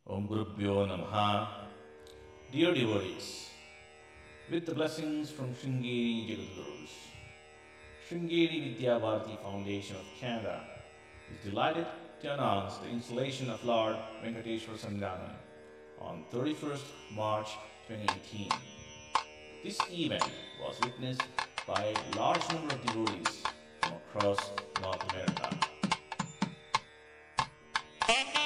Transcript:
Om Gurubhyo Namaha. Dear devotees, with the blessings from Sringeri Jagadgurus, Sringeri Vidya Bharati Foundation of Canada is delighted to announce the installation of Lord Venkateshwara Idol on 31st March 2018. This event was witnessed by a large number of devotees from across North America.